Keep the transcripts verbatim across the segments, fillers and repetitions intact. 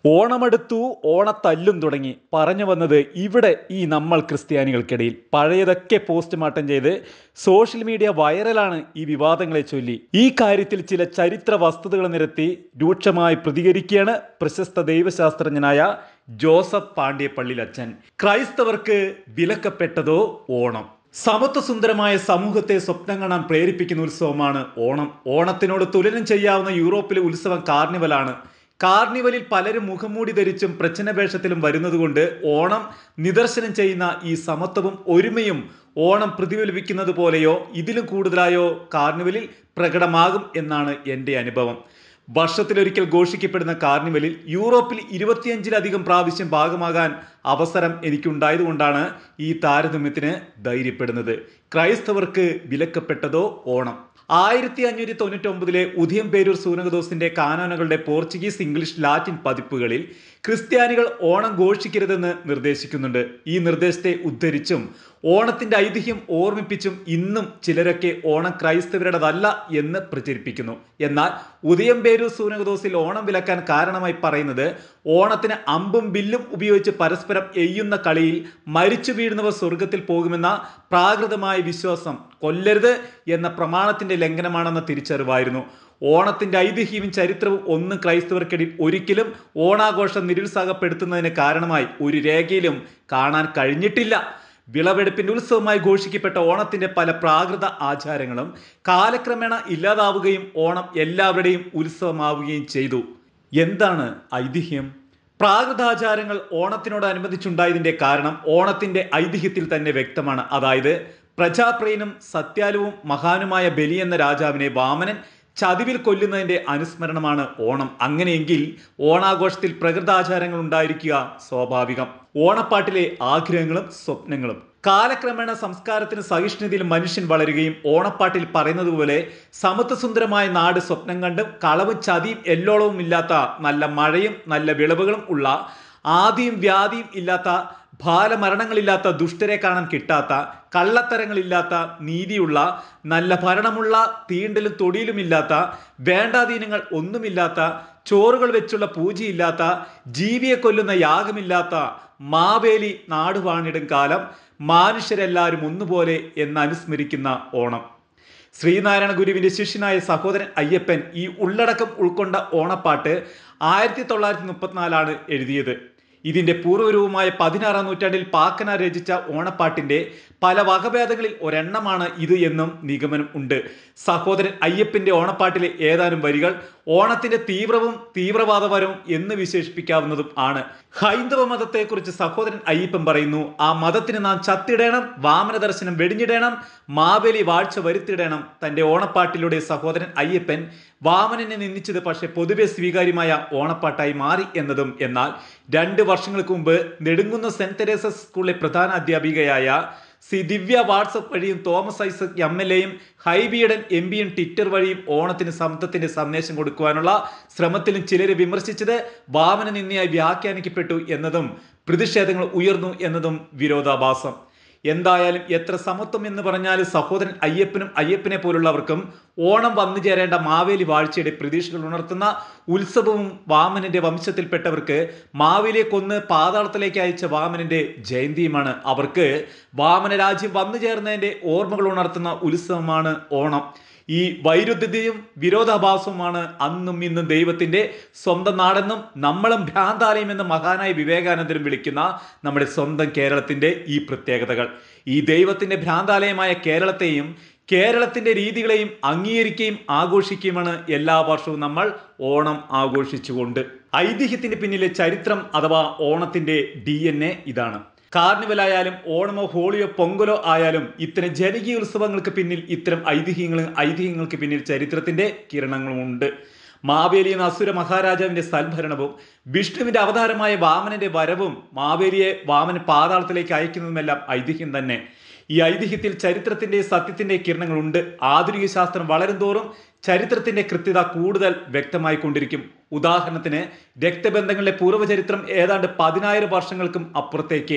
ഓണമെടുത്തു, ഓണത്തല്ലും തുടങ്ങി. പറഞ്ഞു വന്നത് ഇവിടെ ഈ നമ്മൾ ക്രിസ്ത്യാനികൾക്കിടയിൽ പഴയതൊക്കെ പോസ്റ്റ്മോർട്ടം ചെയ്ത് സോഷ്യൽ മീഡിയ വൈറലാണ് ഈ വിവാദങ്ങളെ ചൊല്ലി. ഈ കാര്യത്തിൽ ചില ചരിത്ര വസ്തുതകൾ നിരത്തി രൂക്ഷമായി പ്രതികരിക്കുകയാണ് പ്രശസ്ത ദൈവശാസ്ത്രജ്ഞനായ ജോസഫ് പാണ്ഡ്യപ്പള്ളിലച്ചൻ. ക്രൈസ്തവർക്ക് വിലക്കപ്പെട്ടതോ ഓണം. സമത്വസുന്ദരമായ സമൂഹത്തെ സ്വപ്നം കാണാൻ പ്രേരിപ്പിക്കുന്ന ഉത്സവമാണ് ഓണം. ഓണത്തിനോട് തുലനം ചെയ്യാവുന്ന യൂറോപ്പിലെ ഉത്സവം കാർണിവലാണ്. കാർണിവലിൽ പലരും മുഖംമൂടി ധരിച്ചും പ്രച്ഛന്നവേഷത്തിലും വരുന്നതുകൊണ്ട് ഓണം നിദർശനം ചെയ്യുന്ന ഈ സമത്വവും ഒരുമയും ഓണം പ്രതിഫലിപ്പിക്കുന്നത് പോലെയോ ഇതിലും കൂടുതലായോ കാർണിവലിൽ പ്രകടമാകും എന്നാണ് എൻ്റെ അനുഭവം. വർഷത്തിലൊരിക്കൽ ഘോഷിക്കപ്പെടുന്ന കാർണിവലിൽ യൂറോപ്പിൽ ഇരുപത്തിയഞ്ചിലധികം പ്രാവശ്യം ഭാഗമാകാൻ അവസരം എനിക്കുണ്ടായതുകൊണ്ടാണ് ഈ താരതമ്യത്തിന് ധൈര്യപ്പെടുന്നത്. ക്രൈസ്തവർക്ക് വിലക്കപ്പെട്ടതോ ഓണം. ആയിരത്തി അഞ്ഞൂറ്റി തൊണ്ണൂറ്റി ഒമ്പതിലെ ഉദയംപേരൂർ സൂനകദോസിന്റെ കാനോനുകളുടെ പോർച്ചുഗീസ്, ഇംഗ്ലീഷ്, ലാറ്റിൻ പതിപ്പുകളിൽ ക്രിസ്ത്യാനികൾ ഓണം ഘോഷിക്കരുതെന്ന് നിർദ്ദേശിക്കുന്നുണ്ട്. ഈ നിർദ്ദേശത്തെ ഉദ്ധരിച്ചും ഓണത്തിന്റെ ഐതിഹ്യം ഓർമ്മിപ്പിച്ചും ഇന്നും ചിലരൊക്കെ ഓണം ക്രൈസ്തവരുടേതല്ല എന്ന് പ്രചരിപ്പിക്കുന്നു. എന്നാൽ ഉദയംപേരൂർ സൂനകദോസിൽ ഓണം വിലക്കാൻ കാരണമായി പറയുന്നത് ഓണത്തിന് അമ്പും ബില്ലും ഉപയോഗിച്ച് പരസ്പരം എയ്യുന്ന കളിയിൽ മരിച്ചു വീഴുന്നവർ സ്വർഗത്തിൽ പോകുമെന്ന പ്രാകൃതമായ വിശ്വാസം കൊല്ലരുത് എന്ന പ്രമാണത്തിന്റെ ലംഘനമാണെന്ന തിരിച്ചറിവായിരുന്നു. ഓണത്തിന്റെ ഐതിഹ്യവും ചരിത്രവും ഒന്നും ക്രൈസ്തവർക്കിടയിൽ ഒരിക്കലും ഓണാഘോഷം നിരുത്സാഹപ്പെടുത്തുന്നതിന് കാരണമായി ഒരു രേഖയിലും കാണാൻ കഴിഞ്ഞിട്ടില്ല. വിളവെടുപ്പിന്റെ ഉത്സവമായി ഘോഷിക്കപ്പെട്ട ഓണത്തിന്റെ പല പ്രാകൃത ആചാരങ്ങളും കാലക്രമേണ ഇല്ലാതാവുകയും ഓണം എല്ലാവരുടെയും ഉത്സവമാവുകയും ചെയ്തു. എന്താണ് ഐതിഹ്യം? പ്രാകൃതാചാരങ്ങൾ ഓണത്തിനോടനുബന്ധിച്ചുണ്ടായതിന്റെ കാരണം ഓണത്തിന്റെ ഐതിഹ്യത്തിൽ തന്നെ വ്യക്തമാണ്. അതായത് പ്രജാപ്രിയനും സത്യാലുവും മഹാനുമായ ബലി എന്ന രാജാവിനെ വാമനൻ ചതിവിൽ കൊല്ലുന്നതിന്റെ അനുസ്മരണമാണ് ഓണം. അങ്ങനെയെങ്കിൽ ഓണാഘോഷത്തിൽ പ്രകൃതാചാരങ്ങൾ ഉണ്ടായിരിക്കുക സ്വാഭാവികം. ഓണപ്പാട്ടിലെ ആഗ്രഹങ്ങളും സ്വപ്നങ്ങളും. കാലക്രമേണ സംസ്കാരത്തിന് സഹിഷ്ണുതയിൽ മനുഷ്യൻ വളരുകയും ഓണപ്പാട്ടിൽ പറയുന്നത് പോലെ സമത്വസുന്ദരമായ നാട് സ്വപ്നം കണ്ടും കളവും ചതിയും എല്ലോളവും ഇല്ലാത്ത, നല്ല മഴയും നല്ല വിളവുകളും ഉള്ള, ആദിയും വ്യാധിയും ഇല്ലാത്ത, ബാലമരണങ്ങളില്ലാത്ത, ദുഷ്ടരെ കാണാൻ കിട്ടാത്ത, കള്ളത്തരങ്ങളില്ലാത്ത, നീതിയുള്ള, നല്ല ഭരണമുള്ള, തീണ്ടലും തൊടിയിലുമില്ലാത്ത, വേണ്ടാധീനങ്ങൾ ഒന്നുമില്ലാത്ത, ചോറുകൾ വെച്ചുള്ള പൂജയില്ലാത്ത, ജീവിയെ കൊല്ലുന്ന യാഗമില്ലാത്ത, മാവേലി നാടുവാണിടും കാലം, മനുഷ്യരെല്ലാവരും ഒന്നുപോലെ എന്ന് അനുസ്മരിക്കുന്ന ഓണം. ശ്രീനാരായണ ഗുരുവിന്റെ ശിഷ്യനായ സഹോദരൻ അയ്യപ്പൻ ഈ ഉള്ളടക്കം ഉൾക്കൊണ്ട ഓണപ്പാട്ട് ആയിരത്തി തൊള്ളായിരത്തി മുപ്പത്തിനാലാണ് എഴുതിയത്. ഇതിന്റെ പൂർവ്വരൂപമായ പതിനാറാം നൂറ്റാണ്ടിൽ പാക്കന രചിച്ച ഓണപ്പാട്ടിന്റെ പല വകഭേദങ്ങളിൽ ഒരെണ്ണമാണ് ഇത് എന്നും നിഗമനം ഉണ്ട്. സഹോദരൻ അയ്യപ്പന്റെ ഓണപ്പാട്ടിലെ ഏതാനും വരികൾ ഓണത്തിന്റെ തീവ്രവും തീവ്രവാദപരവും എന്ന് വിശേഷിപ്പിക്കാവുന്നതും ആണ്. ഹൈന്ദവ മതത്തെക്കുറിച്ച് സഹോദരൻ അയ്യപ്പൻ പറയുന്നു: ആ മതത്തിന് നാം ചത്തിടേണം, വാമന ദർശനം വെടിഞ്ഞിടേണം, മാവേലി വാഴ്ച വരുത്തിയിടണം. തന്റെ ഓണപ്പാട്ടിലൂടെ സഹോദരൻ അയ്യപ്പൻ വാമനനെ നിന്ദിച്ചത് പക്ഷെ പൊതുവെ സ്വീകാര്യമായ ഓണപ്പാട്ടായി മാറി എന്നതും. എന്നാൽ രണ്ട് വർഷങ്ങൾക്ക് മുമ്പ് നെടുങ്കുന്ന് സെന്റ് തെരേസസ് സ്കൂളിലെ പ്രധാന അധ്യാപികയായ സി ദിവ്യ വാട്സപ്പ് വഴിയും തോമസ് ഐസക് എം എൽ എയും ഹൈബിയഡൻ എം പിയും ട്വിറ്റർ വഴിയും ഓണത്തിന് സമത്വത്തിന്റെ സന്ദേശം കൊടുക്കുവാനുള്ള ശ്രമത്തിലും ചിലരെ വിമർശിച്ചത് വാമന നിന്ദയായി വ്യാഖ്യാനിക്കപ്പെട്ടു എന്നതും പ്രതിഷേധങ്ങൾ ഉയർന്നു എന്നതും വിരോധാഭാസം. എന്തായാലും എത്ര സമത്വം എന്ന് പറഞ്ഞാലും സഹോദരൻ അയ്യപ്പനും അയ്യപ്പനെ പോലുള്ളവർക്കും ഓണം വന്നു ചേരേണ്ട മാവേലി വാഴ്ചയുടെ പ്രതീക്ഷകൾ ഉണർത്തുന്ന ഉത്സവവും വാമനന്റെ വംശത്തിൽപ്പെട്ടവർക്ക് മാവേലിയെ കൊന്ന് പാതാളത്തിലേക്ക് അയച്ച വാമനന്റെ ജയന്തിയുമാണ്. അവർക്ക് വാമന രാജ്യം വന്നു ചേർന്നതിന്റെ ഓർമ്മകൾ ഉണർത്തുന്ന ഉത്സവമാണ് ഓണം. ഈ വൈരുദ്ധ്യതയും വിരോധാഭാസവുമാണ് അന്നും ഇന്നും ദൈവത്തിന്റെ സ്വന്തം നാടെന്നും നമ്മളും ഭ്രാന്താലയം എന്ന് മഹാനായ വിവേകാനന്ദനും വിളിക്കുന്ന നമ്മുടെ സ്വന്തം കേരളത്തിന്റെ ഈ പ്രത്യേകതകൾ. ഈ ദൈവത്തിന്റെ ഭ്രാന്താലയമായ കേരളത്തെയും കേരളത്തിന്റെ രീതികളെയും അംഗീകരിക്കുകയും ആഘോഷിക്കുകയുമാണ് എല്ലാ വർഷവും നമ്മൾ ഓണം ആഘോഷിച്ചുകൊണ്ട്. ഐതിഹ്യത്തിന്റെ പിന്നിലെ ചരിത്രം അഥവാ ഓണത്തിന്റെ ഡി എൻ എ ഇതാണ്. കാർണിവലായാലും ഓണമോ ഹോളിയോ പൊങ്കലോ ആയാലും ഇത്തരം ജനകീയ ഉത്സവങ്ങൾക്ക് പിന്നിൽ ഇത്തരം ഐതിഹ്യങ്ങളും ഐതിഹ്യങ്ങൾക്ക് പിന്നിൽ ചരിത്രത്തിന്റെ കിരണങ്ങളും ഉണ്ട്. മാവേലി എന്ന അസുര മഹാരാജാവിന്റെ സൽഭരണവും വിഷ്ണുവിന്റെ അവതാരമായ വാമനന്റെ വരവും മാവേലിയെ വാമന പാതാളത്തിലേക്ക് അയക്കുന്നതുമെല്ലാം ഐതിഹ്യം തന്നെ. ഈ ഐതിഹ്യത്തിൽ ചരിത്രത്തിന്റെ സത്യത്തിന്റെ കിരണങ്ങളുണ്ട്. ആധുനിക ശാസ്ത്രം വളരും തോറും ചരിത്രത്തിന്റെ കൃത്യത കൂടുതൽ വ്യക്തമായി കൊണ്ടിരിക്കും. ഉദാഹരണത്തിന് രക്തബന്ധങ്ങളിലെ പൂർവ്വചരിത്രം ഏതാണ്ട് പതിനായിരം വർഷങ്ങൾക്കും അപ്പുറത്തേക്ക്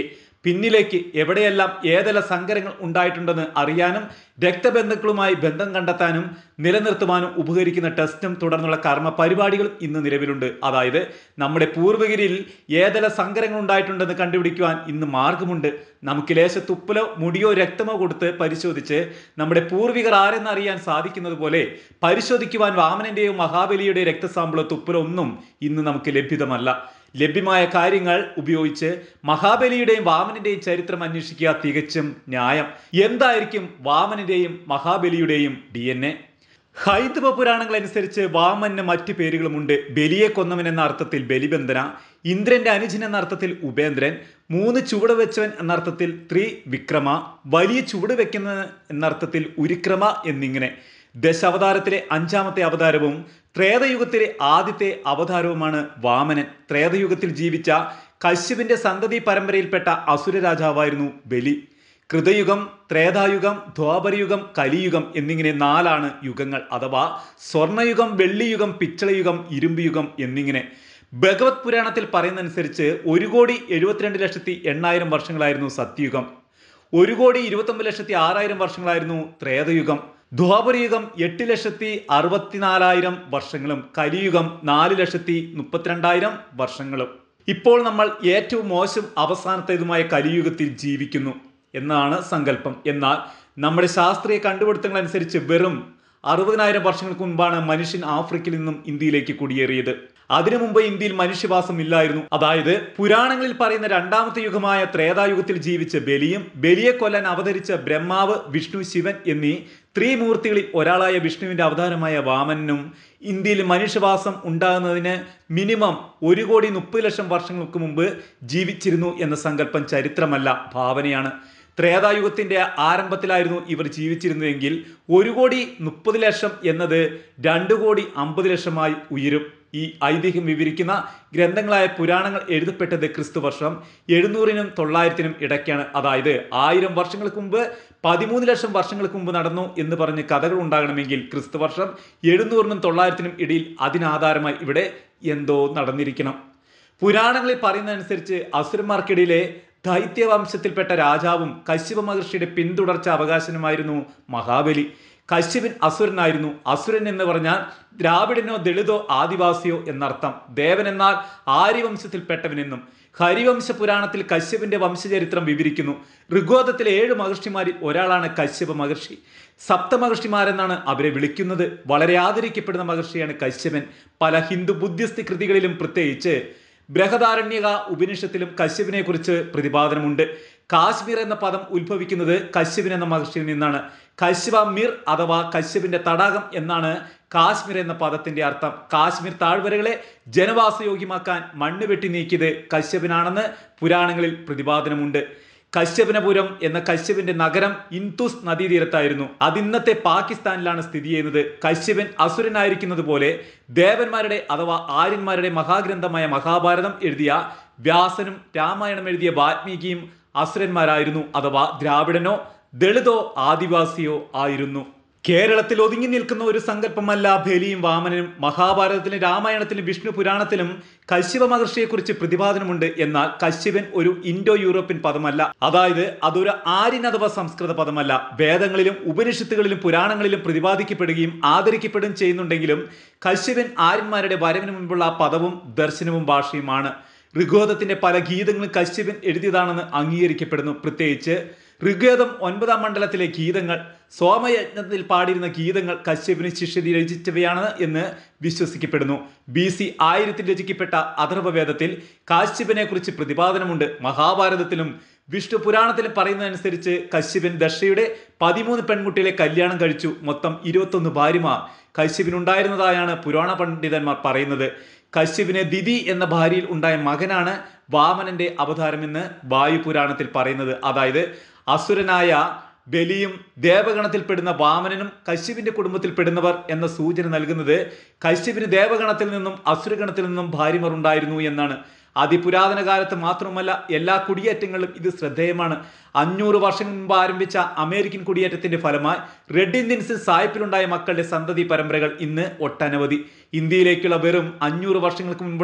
പിന്നിലേക്ക് എവിടെയെല്ലാം ഏതെല്ലാം സങ്കരങ്ങൾ ഉണ്ടായിട്ടുണ്ടെന്ന് അറിയാനും രക്തബന്ധുക്കളുമായി ബന്ധം കണ്ടെത്താനും നിലനിർത്തുവാനും ഉപകരിക്കുന്ന ടെസ്റ്റും തുടർന്നുള്ള കർമ്മ പരിപാടികളും ഇന്ന് നിലവിലുണ്ട്. അതായത് നമ്മുടെ പൂർവികരിൽ ഏതെല്ലാം സങ്കരങ്ങൾ ഉണ്ടായിട്ടുണ്ടെന്ന് കണ്ടുപിടിക്കുവാൻ ഇന്ന് മാർഗമുണ്ട്. നമുക്ക് ലേശ തുപ്പലോ മുടിയോ രക്തമോ കൊടുത്ത് പരിശോധിച്ച് നമ്മുടെ പൂർവികർ ആരെന്നറിയാൻ സാധിക്കുന്നത് പോലെ പരിശോധിക്കുവാൻ വാമനന്റെയോ മഹാബലിയുടെയോ രക്തസാമ്പിളോ തുപ്പലോ ഒന്നും ഇന്ന് നമുക്ക് ലഭ്യതമല്ല. ലഭ്യമായ കാര്യങ്ങൾ ഉപയോഗിച്ച് മഹാബലിയുടെയും വാമനന്റെയും ചരിത്രം അന്വേഷിക്കുക തികച്ചും ന്യായം. എന്തായിരിക്കും വാമനന്റെയും മഹാബലിയുടെയും ഡി എൻ എ? ഹൈന്ദവ പുരാണങ്ങൾ അനുസരിച്ച് വാമന് മറ്റു പേരുകളുമുണ്ട്. ബലിയെ കൊന്നവൻ എന്ന അർത്ഥത്തിൽ ബലിബന്ധന, ഇന്ദ്രന്റെ അനുജൻ എന്ന അർത്ഥത്തിൽ ഉപേന്ദ്രൻ, മൂന്ന് ചുവട് വെച്ചവൻ എന്നർത്ഥത്തിൽ ത്രിവിക്രമ, വലിയ ചുവട് വെക്കുന്ന എന്നർത്ഥത്തിൽ ഉരുക്രമ എന്നിങ്ങനെ. ദശാവതാരത്തിലെ അഞ്ചാമത്തെ അവതാരവും ത്രേതയുഗത്തിലെ ആദ്യത്തെ അവതാരവുമാണ് വാമനൻ. ത്രേതയുഗത്തിൽ ജീവിച്ച കശ്യപിന്റെ സന്തതി പരമ്പരയിൽപ്പെട്ട അസുര രാജാവായിരുന്നു ബലി. കൃതയുഗം, ത്രേതായുഗം, ദ്വാപരയുഗം, കലിയുഗം എന്നിങ്ങനെ നാലാണ് യുഗങ്ങൾ. അഥവാ സ്വർണയുഗം, വെള്ളിയുഗം, പിച്ചളയുഗം, ഇരുമ്പ് യുഗം എന്നിങ്ങനെ. ഭഗവത് പുരാണത്തിൽ പറയുന്നതനുസരിച്ച് ഒരു കോടി എഴുപത്തിരണ്ട് ലക്ഷത്തി എണ്ണായിരം വർഷങ്ങളായിരുന്നു സത്യയുഗം. ഒരു കോടി ഇരുപത്തൊമ്പത് ലക്ഷത്തി ആറായിരം വർഷങ്ങളായിരുന്നു ത്രേതയുഗം. ദ്വാപരയുഗം എട്ട് ലക്ഷത്തി അറുപത്തിനാലായിരം വർഷങ്ങളും കലിയുഗം നാല് ലക്ഷത്തി മുപ്പത്തിരണ്ടായിരം വർഷങ്ങളും. ഇപ്പോൾ നമ്മൾ ഏറ്റവും മോശം അവസാനത്തേതുമായ കലിയുഗത്തിൽ ജീവിക്കുന്നു എന്നാണ് സങ്കല്പം. എന്നാൽ നമ്മുടെ ശാസ്ത്രീയ കണ്ടുപിടുത്തങ്ങൾ അനുസരിച്ച് വെറും അറുപതിനായിരം വർഷങ്ങൾക്ക് മുൻപാണ് മനുഷ്യൻ ആഫ്രിക്കയിൽ നിന്നും ഇന്ത്യയിലേക്ക് കുടിയേറിയത്. അതിനു മുമ്പ് ഇന്ത്യയിൽ മനുഷ്യവാസം ഇല്ലായിരുന്നു. അതായത് പുരാണങ്ങളിൽ പറയുന്ന രണ്ടാമത്തെ യുഗമായ ത്രേതായുഗത്തിൽ ജീവിച്ച ബലിയും ബലിയെ കൊല്ലാൻ അവതരിച്ച ബ്രഹ്മാവ്, വിഷ്ണു, ശിവൻ എന്നീ ത്രിമൂർത്തികളിൽ ഒരാളായ വിഷ്ണുവിന്റെ അവതാരമായ വാമനനും ഇന്ത്യയിൽ മനുഷ്യവാസം ഉണ്ടാകുന്നതിന് മിനിമം ഒരു കോടി മുപ്പത് ലക്ഷം വർഷങ്ങൾക്ക് മുമ്പ് ജീവിച്ചിരുന്നു എന്ന സങ്കല്പം ചരിത്രമല്ല, ഭാവനയാണ്. ത്രേതായുഗത്തിന്റെ ആരംഭത്തിലായിരുന്നു ഇവർ ജീവിച്ചിരുന്നതെങ്കിൽ ഒരു കോടി മുപ്പത് ലക്ഷം എന്നത് രണ്ട് കോടി അമ്പത് ലക്ഷമായി ഉയരും. ഈ ഐതിഹ്യം വിവരിക്കുന്ന ഗ്രന്ഥങ്ങളായ പുരാണങ്ങൾ എഴുതപ്പെട്ടത് ക്രിസ്തുവർഷം എഴുന്നൂറിനും തൊള്ളായിരത്തിനും ഇടയ്ക്കാണ്. അതായത് ആയിരം വർഷങ്ങൾക്ക് മുമ്പ് പതിമൂന്ന് ലക്ഷം വർഷങ്ങൾക്ക് മുമ്പ് നടന്നു എന്ന് പറഞ്ഞ് കഥകൾ ഉണ്ടാകണമെങ്കിൽ ക്രിസ്തുവർഷം എഴുന്നൂറിനും തൊള്ളായിരത്തിനും ഇടയിൽ അതിനാധാരമായി ഇവിടെ എന്തോ നടന്നിരിക്കണം. പുരാണങ്ങളിൽ പറയുന്നതനുസരിച്ച് അസുരന്മാർക്കിടയിലെ ദൈത്യവംശത്തിൽപ്പെട്ട രാജാവും കശ്യപ മഹർഷിയുടെ പിന്തുടർച്ച അവകാശനുമായിരുന്നു മഹാബലി. കശ്യപൻ അസുരനായിരുന്നു. അസുരൻ എന്ന് പറഞ്ഞാൽ ദ്രാവിഡനോ ദളിതോ ആദിവാസിയോ എന്നർത്ഥം. ദേവൻ എന്നാൽ ആര്യവംശത്തിൽപ്പെട്ടവനെന്നും. ഹരിവംശ പുരാണത്തിൽ കശ്യപന്റെ വംശചരിത്രം വിവരിക്കുന്നു. ഋഗ്വേദത്തിലെ ഏഴ് മഹർഷിമാരിൽ ഒരാളാണ് കശ്യപ മഹർഷി. സപ്തമഹർഷിമാരെന്നാണ് അവരെ വിളിക്കുന്നത്. വളരെ ആദരിക്കപ്പെടുന്ന മഹർഷിയാണ് കശ്യപൻ. പല ഹിന്ദു ബുദ്ധിസ്റ്റ് കൃതികളിലും പ്രത്യേകിച്ച് ബൃഹദാരണ്യക ഉപനിഷത്തിലും കശ്യപിനെ കുറിച്ച് പ്രതിപാദനമുണ്ട്. കാശ്മീർ എന്ന പദം ഉത്ഭവിക്കുന്നത് കശ്യപൻ എന്ന മഹർഷിയിൽ നിന്നാണ്. കശ്യപ മിർ അഥവാ കശ്യപിന്റെ തടാകം എന്നാണ് കാശ്മീർ എന്ന പദത്തിന്റെ അർത്ഥം. കാശ്മീർ താഴ്വരകളെ ജനവാസയോഗ്യമാക്കാൻ മണ്ണ് വെട്ടി നീക്കിയത് കശ്യപനാണെന്ന് പുരാണങ്ങളിൽ പ്രതിപാദനമുണ്ട്. കശ്യപനപുരം എന്ന കശ്യപന്റെ നഗരം ഇൻതുസ് നദീതീരത്തായിരുന്നു. അത് ഇന്നത്തെ പാകിസ്ഥാനിലാണ് സ്ഥിതി ചെയ്യുന്നത്. കശ്യപൻ അസുരനായിരിക്കുന്നത് പോലെ ദേവന്മാരുടെ അഥവാ ആര്യന്മാരുടെ മഹാഗ്രന്ഥമായ മഹാഭാരതം എഴുതിയ വ്യാസനും രാമായണം എഴുതിയ വാൽമീകിയും അസുരന്മാരായിരുന്നു. അഥവാ ദ്രാവിഡനോ ദളിതോ ആദിവാസിയോ ആയിരുന്നു. കേരളത്തിൽ ഒതുങ്ങി നിൽക്കുന്ന ഒരു സങ്കല്പമല്ല ബലിയും വാമനനും. മഹാഭാരതത്തിലും രാമായണത്തിലും വിഷ്ണു പുരാണത്തിലും കശ്യപ മഹർഷിയെക്കുറിച്ച് പ്രതിപാദനമുണ്ട്. എന്നാൽ കശ്യപൻ ഒരു ഇൻഡോ യൂറോപ്യൻ പദമല്ല. അതായത് അതൊരു ആര്യൻ അഥവാ സംസ്കൃത പദമല്ല. വേദങ്ങളിലും ഉപനിഷത്തുകളിലും പുരാണങ്ങളിലും പ്രതിപാദിക്കപ്പെടുകയും ആദരിക്കപ്പെടുകയും ചെയ്യുന്നുണ്ടെങ്കിലും കശ്യപൻ ആര്യന്മാരുടെ വരവിന് മുൻപുള്ള ആ പദവും ദർശനവും ഭാഷയുമാണ്. ഋഗ്വേദത്തിന്റെ പല ഗീതങ്ങളും കശ്യപൻ എഴുതിയതാണെന്ന് അംഗീകരിക്കപ്പെടുന്നു. പ്രത്യേകിച്ച് ഋഗ്വേദം ഒൻപതാം മണ്ഡലത്തിലെ ഗീതങ്ങൾ, സോമയജ്ഞത്തിൽ പാടിയിരുന്ന ഗീതങ്ങൾ കശ്യപന് ശിഷ്യതി രചിച്ചവയാണ് എന്ന് വിശ്വസിക്കപ്പെടുന്നു. ബി സി ആയിരത്തിൽ രചിക്കപ്പെട്ട അഥർവവേദത്തിൽ കാശ്യപനെ കുറിച്ച് പ്രതിപാദനമുണ്ട്. മഹാഭാരതത്തിലും വിഷ്ണു പുരാണത്തിലും പറയുന്നതനുസരിച്ച് കശ്യപൻ ദക്ഷയുടെ പതിമൂന്ന് പെൺകുട്ടികളെ കല്യാണം കഴിച്ചു. മൊത്തം ഇരുപത്തൊന്ന് ഭാര്യമാർ കശ്യപനുണ്ടായിരുന്നതായാണ് പുരാണ പണ്ഡിതന്മാർ പറയുന്നത്. കശ്യപിന് ദിതി എന്ന ഭാര്യയിൽ ഉണ്ടായ മകനാണ് വാമനന്റെ അവതാരമെന്ന് വായു പുരാണത്തിൽ പറയുന്നത്. അതായത് അസുരനായ ബലിയും ദേവഗണത്തിൽപ്പെടുന്ന വാമനനും കശ്യപിന്റെ കുടുംബത്തിൽപ്പെടുന്നവർ എന്ന സൂചന നൽകുന്നത് കശ്യപിന് ദേവഗണത്തിൽ നിന്നും അസുരഗണത്തിൽ നിന്നും ഭാര്യമാർ ഉണ്ടായിരുന്നു എന്നാണ്. അതിപുരാതന കാലത്ത് മാത്രമല്ല, എല്ലാ കുടിയേറ്റങ്ങളിലും ഇത് ശ്രദ്ധേയമാണ്. അഞ്ഞൂറ് വർഷം മുമ്പ് ആരംഭിച്ച അമേരിക്കൻ കുടിയേറ്റത്തിന്റെ ഫലമായി റെഡ് ഇന്ത്യൻസിൽ സായിപ്പിലുണ്ടായ മക്കളുടെ സന്തതി പരമ്പരകൾ ഇന്ന് ഒട്ടനവധി. ഇന്ത്യയിലേക്കുള്ള വെറും അഞ്ഞൂറ് വർഷങ്ങൾക്ക് മുൻപുള്ള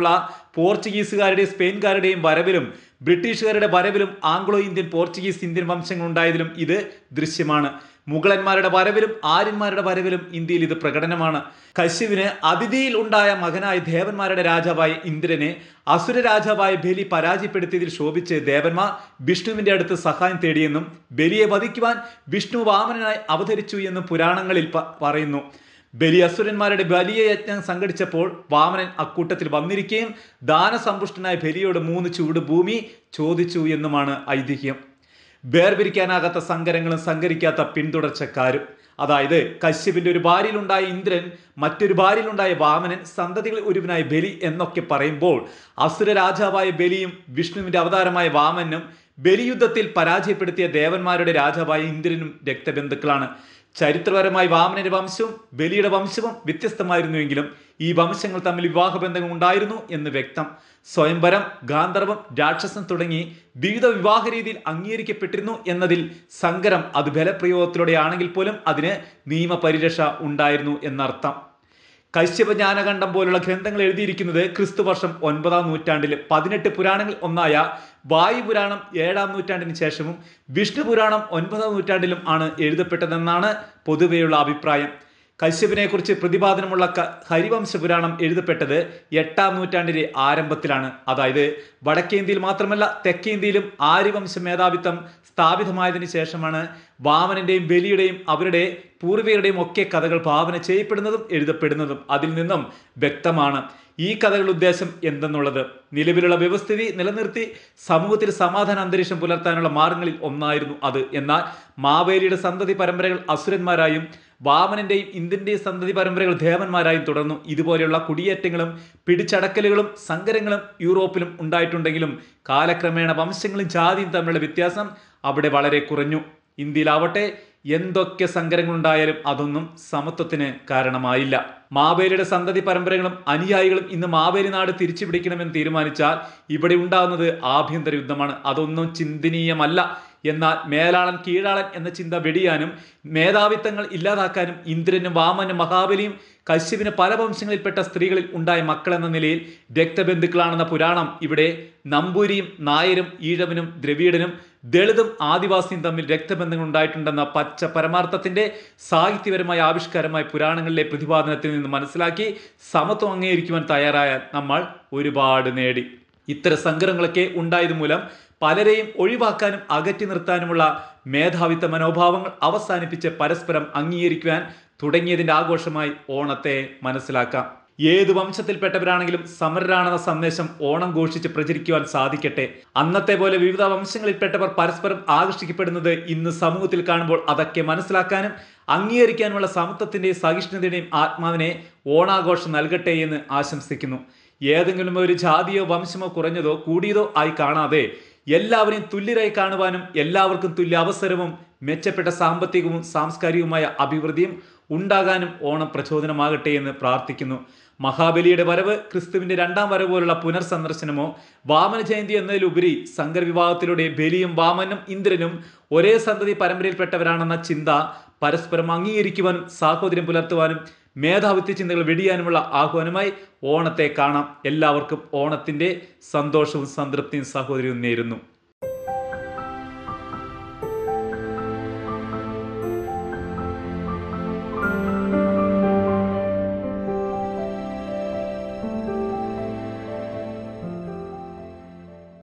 പോർച്ചുഗീസുകാരുടെയും സ്പെയിൻകാരുടെയും വരവിലും ബ്രിട്ടീഷുകാരുടെ വരവിലും ആംഗ്ലോ ഇന്ത്യൻ, പോർച്ചുഗീസ്, ഇന്ത്യൻ വംശങ്ങൾ ഉണ്ടായതിലും ഇത് ദൃശ്യമാണ്. മുഗളന്മാരുടെ വരവിലും ആര്യന്മാരുടെ വരവിലും ഇന്ത്യയിൽ ഇത് പ്രകടനമാണ്. കശ്യപിന് അതിഥിയിൽ ഉണ്ടായ മകനായ ദേവന്മാരുടെ രാജാവായ ഇന്ദ്രനെ അസുര രാജാവായ ബലി പരാജയപ്പെടുത്തിയതിൽ ശോഭിച്ച് ദേവന്മാർ വിഷ്ണുവിന്റെ അടുത്ത് സഹായം തേടിയെന്നും ബലിയെ വധിക്കുവാൻ വിഷ്ണു വാമനനായി അവതരിച്ചു എന്നും പുരാണങ്ങളിൽ പറയുന്നു. ബലി അസുരന്മാരുടെ ബലിയ യജ്ഞം സംഘടിച്ചപ്പോൾ വാമനൻ അക്കൂട്ടത്തിൽ വന്നിരിക്കുകയും ദാനസമ്പുഷ്ടനായ ബലിയോട് മൂന്ന് ചൂട് ഭൂമി ചോദിച്ചു എന്നുമാണ് ഐതിഹ്യം. വേർപിരിക്കാനാകാത്ത സങ്കരങ്ങളും സങ്കരിക്കാത്ത പിന്തുടർച്ചക്കാരും. അതായത് കശ്യപിന്റെ ഒരു ഭാര്യയിലുണ്ടായ ഇന്ദ്രൻ, മറ്റൊരു ഭാര്യയിലുണ്ടായ വാമനൻ, സന്തതികളിൽ ഒരുവനായ ബലി എന്നൊക്കെ പറയുമ്പോൾ അസുര രാജാവായ ബലിയും വിഷ്ണുവിന്റെ അവതാരമായ വാമനും ബലിയുദ്ധത്തിൽ പരാജയപ്പെടുത്തിയ ദേവന്മാരുടെ രാജാവായ ഇന്ദ്രനും രക്തബന്ധുക്കളാണ്. ചരിത്രപരമായി വാമനന്റെ വംശവും ബലിയുടെ വംശവും വ്യത്യസ്തമായിരുന്നുവെങ്കിലും ഈ വംശങ്ങൾ തമ്മിൽ വിവാഹബന്ധങ്ങൾ ഉണ്ടായിരുന്നു എന്ന് വ്യക്തം. സ്വയംവരം, ഗാന്ധർവം, രാക്ഷസം തുടങ്ങി വിവിധ വിവാഹ രീതിയിൽ അംഗീകരിക്കപ്പെട്ടിരുന്നു എന്നതിൽ സങ്കരം അത് ബലപ്രയോഗത്തിലൂടെ ആണെങ്കിൽ പോലും അതിന് നിയമപരിരക്ഷ ഉണ്ടായിരുന്നു എന്നർത്ഥം. കശ്യപ ജ്ഞാനകണ്ഠം പോലുള്ള ഗ്രന്ഥങ്ങൾ എഴുതിയിരിക്കുന്നത് ക്രിസ്തു വർഷം ഒൻപതാം നൂറ്റാണ്ടിൽ പതിനെട്ട് പുരാണങ്ങളിൽ ഒന്നായ വായുപുരാണം ഏഴാം നൂറ്റാണ്ടിന് ശേഷവും വിഷ്ണു പുരാണം ഒൻപതാം നൂറ്റാണ്ടിലും ആണ് എഴുതപ്പെട്ടതെന്നാണ് പൊതുവെയുള്ള അഭിപ്രായം. കശ്യപിനെ കുറിച്ച് പ്രതിപാദനമുള്ള ഹരിവംശ പുരാണം എഴുതപ്പെട്ടത് എട്ടാം നൂറ്റാണ്ടിലെ ആരംഭത്തിലാണ്. അതായത് വടക്കേന്ത്യയിൽ മാത്രമല്ല തെക്കേന്ത്യയിലും ആര്യവംശ മേധാവിത്വം സ്ഥാപിതമായതിനു ശേഷമാണ് വാമനന്റെയും ബലിയുടെയും അവരുടെ പൂർവികരുടെയും ഒക്കെ കഥകൾ ഭാവന ചെയ്യപ്പെടുന്നതും എഴുതപ്പെടുന്നതും. അതിൽ നിന്നും വ്യക്തമാണ് ഈ കഥകളുടെ ഉദ്ദേശം എന്തെന്നുള്ളത്. നിലവിലുള്ള വ്യവസ്ഥിതി നിലനിർത്തി സമൂഹത്തിൽ സമാധാന അന്തരീക്ഷം പുലർത്താനുള്ള മാർഗങ്ങളിൽ ഒന്നായിരുന്നു അത്. എന്നാൽ മാവേലിയുടെ സന്തതി പരമ്പരകൾ അസുരന്മാരായും വാമനന്റെയും ഇന്ദ്രന്റെയും സന്തതി പരമ്പരകൾ ദേവന്മാരായും തുടർന്നു. ഇതുപോലെയുള്ള കുടിയേറ്റങ്ങളും പിടിച്ചടക്കലുകളും സങ്കരങ്ങളും യൂറോപ്പിലും ഉണ്ടായിട്ടുണ്ടെങ്കിലും കാലക്രമേണ വംശങ്ങളും ജാതിയും തമ്മിലുള്ള വ്യത്യാസം അവിടെ വളരെ കുറഞ്ഞു. ഇന്ത്യയിലാവട്ടെ എന്തൊക്കെ സങ്കരങ്ങളുണ്ടായാലും അതൊന്നും സമത്വത്തിന് കാരണമായില്ല. മാവേലിയുടെ സന്തതി പരമ്പരകളും അനുയായികളും ഇന്ന് മാവേലി നാട് തിരിച്ചു പിടിക്കണമെന്ന് തീരുമാനിച്ചാൽ ഇവിടെ ഉണ്ടാകുന്നത് ആഭ്യന്തര യുദ്ധമാണ്. അതൊന്നും ചിന്തനീയമല്ല. എന്നാൽ മേലാളൻ കീഴാളൻ എന്ന ചിന്ത വെടിയാനും മേധാവിത്വങ്ങൾ ഇല്ലാതാക്കാനും ഇന്ദ്രനും വാമനും മഹാബലിയും കശ്യപിന് പല വംശങ്ങളിൽപ്പെട്ട സ്ത്രീകളിൽ ഉണ്ടായ മക്കളെന്ന നിലയിൽ രക്തബന്ധുക്കളാണെന്ന പുരാണം ഇവിടെ നമ്പൂരിയും നായരും ഈഴവനും ദ്രവീഡനും ദളിതും ആദിവാസിയും തമ്മിൽ രക്തബന്ധങ്ങൾ ഉണ്ടായിട്ടുണ്ടെന്ന പച്ച പരമാർത്ഥത്തിന്റെ സാഹിത്യപരമായ ആവിഷ്കാരമായ പുരാണങ്ങളിലെ പ്രതിപാദനത്തിൽ നിന്ന് മനസ്സിലാക്കി സമത്വം അംഗീകരിക്കുവാൻ തയ്യാറായ നമ്മൾ ഒരുപാട് നേടി. ഇത്തരം സങ്കരങ്ങളൊക്കെ ഉണ്ടായത് മൂലം പലരെയും ഒഴിവാക്കാനും അകറ്റി നിർത്താനുമുള്ള മേധാവിത്വ മനോഭാവങ്ങൾ അവസാനിപ്പിച്ച് പരസ്പരം അംഗീകരിക്കുവാൻ തുടങ്ങിയതിന്റെ ആഘോഷമായി ഓണത്തെ മനസ്സിലാക്കാം. ഏത് വംശത്തിൽപ്പെട്ടവരാണെങ്കിലും സമരരാണെന്ന സന്ദേശം ഓണം ഘോഷിച്ച് പ്രചരിക്കുവാൻ സാധിക്കട്ടെ. അന്നത്തെ പോലെ വിവിധ വംശങ്ങളിൽപ്പെട്ടവർ പരസ്പരം ആകർഷിക്കപ്പെടുന്നത് ഇന്ന് സമൂഹത്തിൽ കാണുമ്പോൾ അതൊക്കെ മനസ്സിലാക്കാനും അംഗീകരിക്കാനുമുള്ള സമത്വത്തിന്റെയും സഹിഷ്ണുതയുടെയും ആത്മാവിനെ ഓണാഘോഷം നൽകട്ടെ എന്ന് ആശംസിക്കുന്നു. ഏതെങ്കിലും ഒരു ജാതിയോ വംശമോ കുറഞ്ഞതോ കൂടിയതോ ആയി കാണാതെ എല്ലാവരെയും തുല്യരായി കാണുവാനും എല്ലാവർക്കും തുല്യ അവസരവും മെച്ചപ്പെട്ട സാമ്പത്തികവും സാംസ്കാരികവുമായ അഭിവൃദ്ധിയും ഉണ്ടാകാനും ഓണം പ്രചോദനമാകട്ടെ എന്ന് പ്രാർത്ഥിക്കുന്നു. മഹാബലിയുടെ വരവ് ക്രിസ്തുവിന്റെ രണ്ടാം വരവ് പോലുള്ള പുനർസന്ദർശനമോ വാമന ജയന്തി എന്നതിലുപരി സങ്കര വിവാഹത്തിലൂടെ ബലിയും വാമനും ഇന്ദ്രനും ഒരേ സന്തതി പരമ്പരയിൽപ്പെട്ടവരാണെന്ന ചിന്ത പരസ്പരം അംഗീകരിക്കുവാനും സാഹോദര്യം പുലർത്തുവാനും മേധാവിത്വ ചിന്തകൾ വെടിയാനുമുള്ള ആഹ്വാനമായി ഓണത്തെ കാണാം. എല്ലാവർക്കും ഓണത്തിന്റെ സന്തോഷവും സംതൃപ്തിയും സഹോദര്യവും നേരുന്നു.